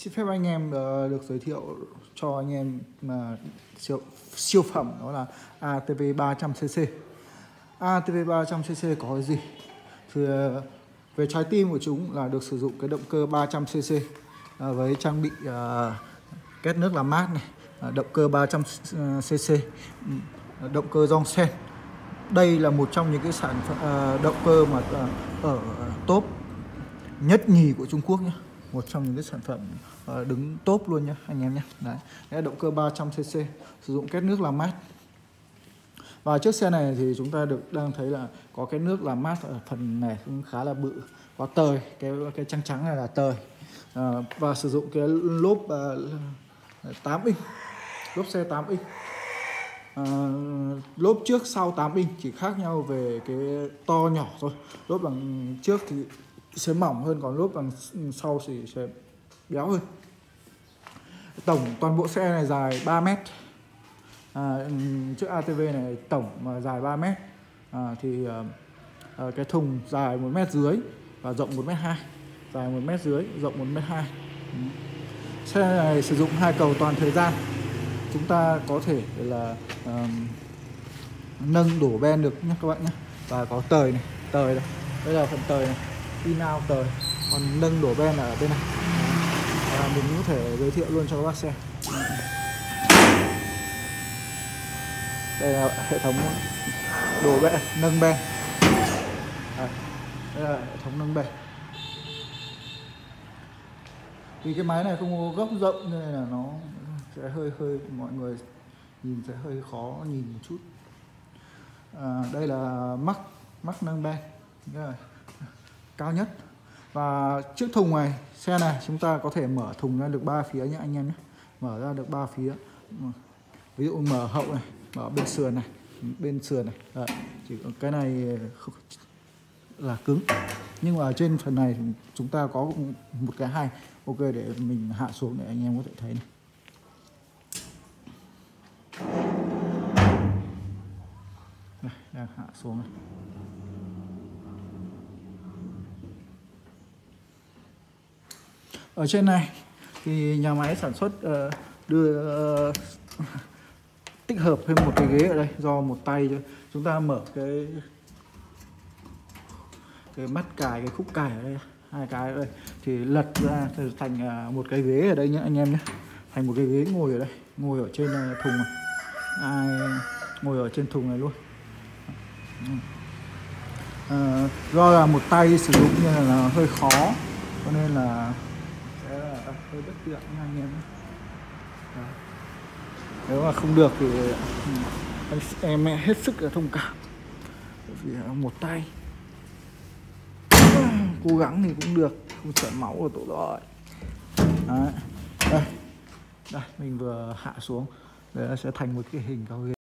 Xin phép anh em được giới thiệu cho anh em siêu phẩm, đó là ATV 300cc. ATV 300cc có cái gì? Thì về trái tim của chúng là được sử dụng cái động cơ 300cc với trang bị két nước làm mát này, động cơ 300cc, động cơ Dong Sen. Đây là một trong những cái sản động cơ mà ở top nhất nhì của Trung Quốc nhé, một trong những cái sản phẩm đứng top luôn nhé anh em nhé. Đấy, đây là động cơ 300cc sử dụng két nước làm mát. Và chiếc xe này thì chúng ta đang thấy là có cái nước làm mát ở phần này cũng khá là bự, có tời, cái trắng trắng này là tời, và sử dụng cái lốp 8 inch, lốp xe 8 inch. Lốp trước sau 8 inch, chỉ khác nhau về cái to nhỏ thôi. Lốp đằng trước thì sẽ mỏng hơn, còn lốp đằng sau thì sẽ béo hơn. Toàn bộ xe này dài 3 mét. Chiếc ATV này tổng mà dài 3 mét, thì cái thùng dài 1 mét dưới và rộng 1 mét 2, dài 1 mét dưới, rộng 1 mét 2. Xe này sử dụng 2 cầu toàn thời gian. Chúng ta có thể là nâng đổ ben được nhé các bạn nhé. Và có tời này, tời đây, đây là phần tời này, in out tời, còn nâng đổ ben là ở bên này. Mình có thể giới thiệu luôn cho các bác xem. Đây là hệ thống đổ ben, nâng ben. Đây là hệ thống nâng ben. Vì cái máy này không có góc rộng nên là nó sẽ hơi mọi người nhìn sẽ hơi khó nhìn một chút. Đây là mắc nâng ben cao nhất. Và chiếc thùng này, xe này chúng ta có thể mở thùng ra được 3 phía nhé anh em nhé, mở ra được 3 phía. Ví dụ mở hậu này, mở bên sườn này, Đấy, chỉ có cái này là cứng, nhưng mà trên phần này chúng ta có một cái hay ok để mình hạ xuống để anh em có thể thấy này. Đây, đang hạ xuống này. Ở trên này thì nhà máy sản xuất đưa tích hợp thêm một cái ghế ở đây, do một tay thôi. Chúng ta mở cái mắt cài, cái khúc cài ở đây, 2 cái ở đây thì lật ra thành một cái ghế ở đây nhé anh em nhé, thành một cái ghế ngồi ở đây, ngồi ở trên thùng này, ngồi ở trên thùng này luôn. Do là một tay sử dụng nên là hơi khó, cho nên là sẽ là hơi bất tiện nha anh em. Nếu mà không được thì em hết sức là thông cảm, vì một tay cố gắng thì cũng được, không chảy máu ở tổ đội. Đấy. Đây mình vừa hạ xuống, đây sẽ thành một cái hình cao ghế.